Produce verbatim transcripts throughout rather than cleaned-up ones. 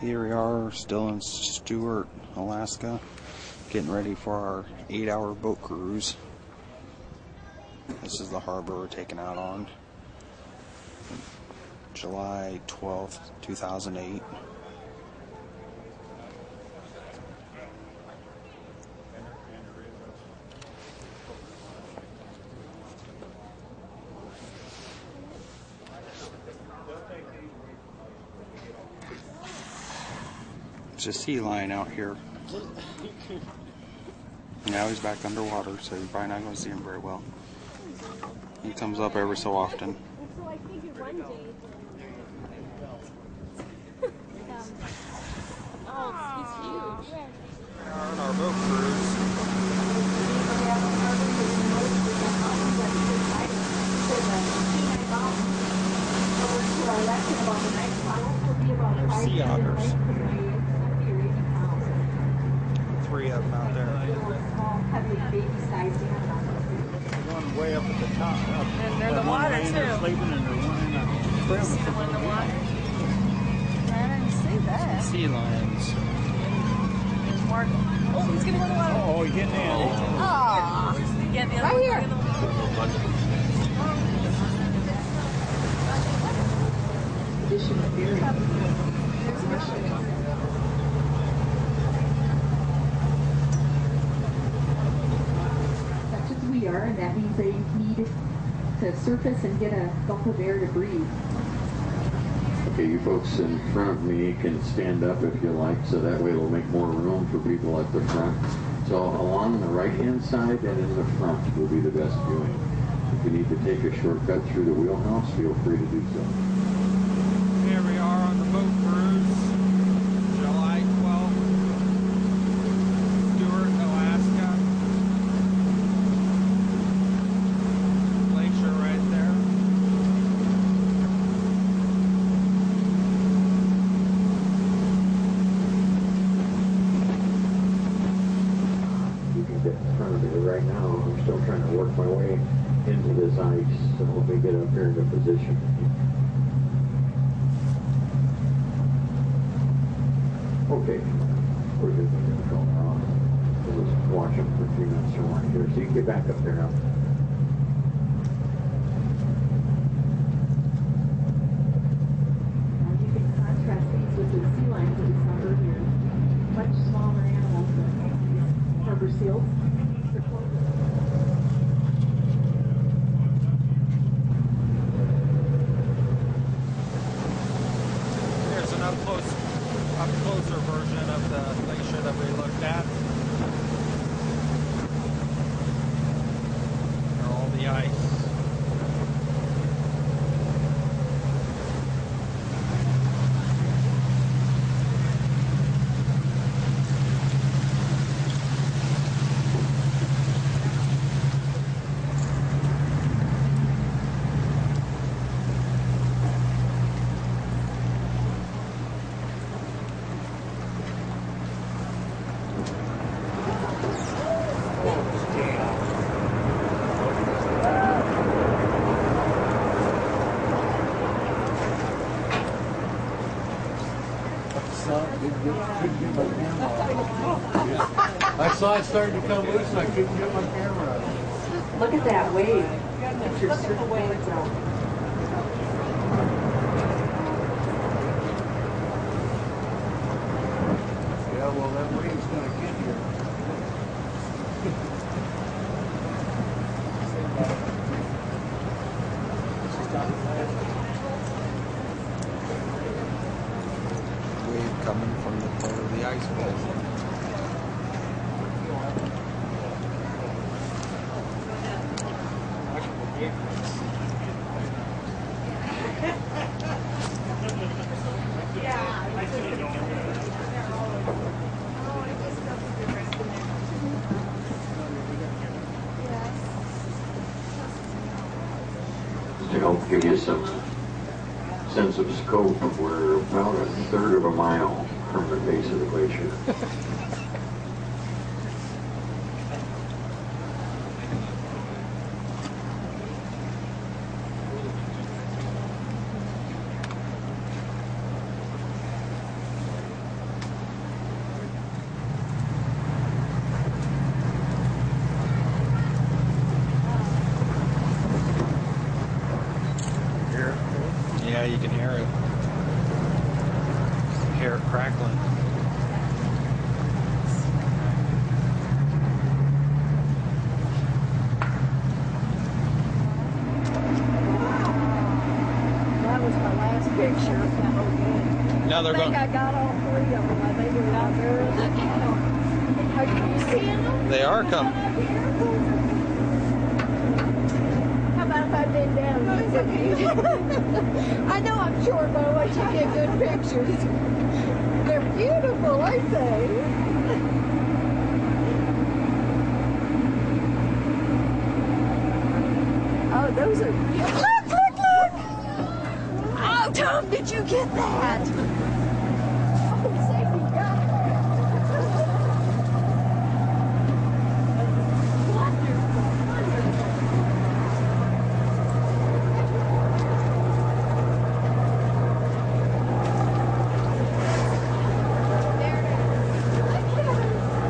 Here we are, still in Seward, Alaska, getting ready for our eight-hour boat cruise. This is the harbor we're taking out on. July twelfth, two thousand eight. There's a sea lion out here. Now he's back underwater, so you're probably not going to see him very well. He comes up every so often. So I figured one day. Oh, he's huge. We are on our boat cruise. There's sea otters. Three of them out there. One way up at the top. Up. And they're in the water too. Sleeping and there's one in the You see the one in the water? I didn't see that. Sea lions. There's more. Oh, he's getting in the water. Oh, he's getting in. Oh. Yeah, the other Right here. Such as we are, and that means they need to surface and get a gulp of air to breathe. Okay, you folks in front of me can stand up if you like, so that way it'll make more room for people at the front. So along the right-hand side and in the front will be the best viewing. If you need to take a shortcut through the wheelhouse, feel free to do so. Here we are on the boat cruise, July twelfth, Seward, Alaska. Glacier right there. You can get in front of me right now. I'm still trying to work my way into this ice, so let me get up here into position. Okay, we're good. We're going to go around. We'll just watch them for a few minutes or one here, so you can get back up there now. Now you can contrast these with the sea lions that we saw earlier. Much smaller animals than these harbor seals. Here's an up close, up closer version of the glacier that we looked at. There all the ice. I saw it starting to come loose and I couldn't get my camera out. Look at that wave. It's your circle wave zone. Yeah, well, that wave's going to get here. Wave coming from the part of the ice wall. To help give you some sense of scope, we're about a third of a mile from the base of the glacier. they're I think going. I got all three of them. I think they're out there. Look at them. Are you seeing them? They are coming. How about if I bend down? and look at you? I know I'm short, but I want you to get good pictures. They're beautiful, aren't they? Oh, those are. Look, look, look! Oh, Tom, did you get that? Oh, Sadie got that. Wonderful, wonderful. There it is. Look at her.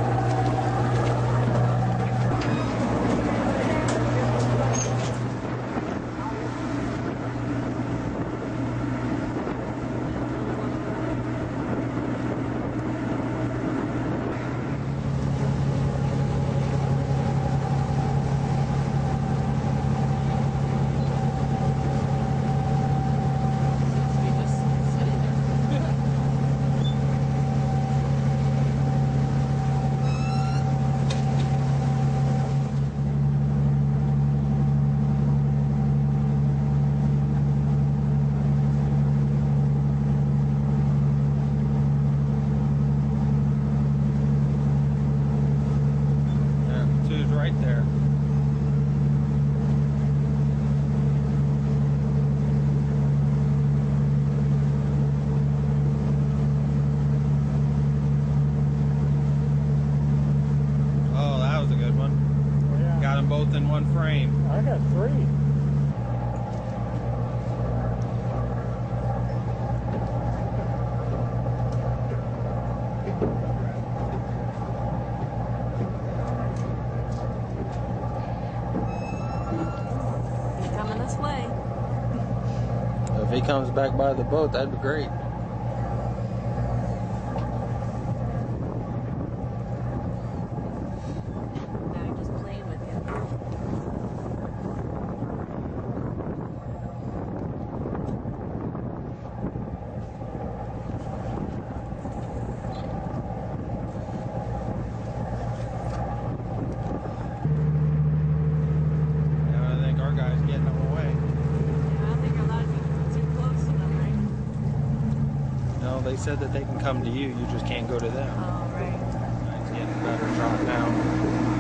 Yeah, two's right there. Oh, that was a good one. Yeah. Got them both in one frame. I got three. He's coming this way. If he comes back by the boat, that'd be great. Now he's just playing with you. Yeah, I think our guy's getting them away. I don't think a lot of people too close to them, right? No, they said that they can come to you. You just can't go to them. Oh, right. It's getting a better shot now.